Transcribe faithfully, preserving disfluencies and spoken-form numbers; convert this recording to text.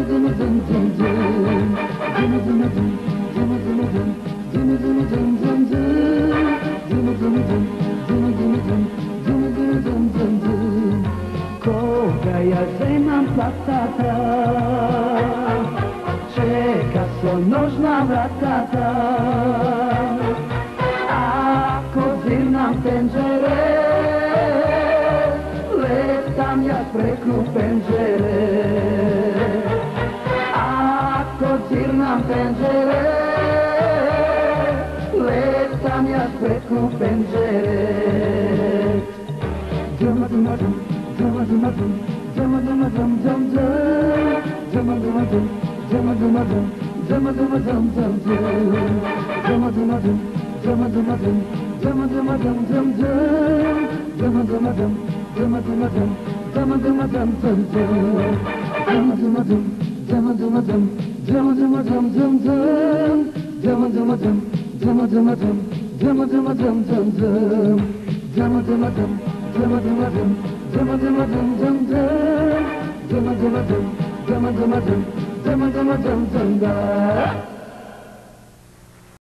Koga ja zemam platata, čeka so nožna vratata. Ako zirnam penđere, letam ja preko penđere. Ako zirnam penđere, letam ja preko penđere. Duma duma dum, duma duma dum, duma duma dum dum dum, duma duma dum, duma duma dum, duma duma dum dum dum, duma duma dum, duma duma dum, duma duma dum dum dum, duma duma dum, duma duma dum, duma duma dum dum dum, duma duma dum, duma duma dum, duma duma dum dum dum, duma duma dum, duma duma dum, duma duma dum dum dum, duma duma dum. Duma duma dum, duma duma dum dum dum, duma duma dum, duma duma dum, duma duma dum dum dum.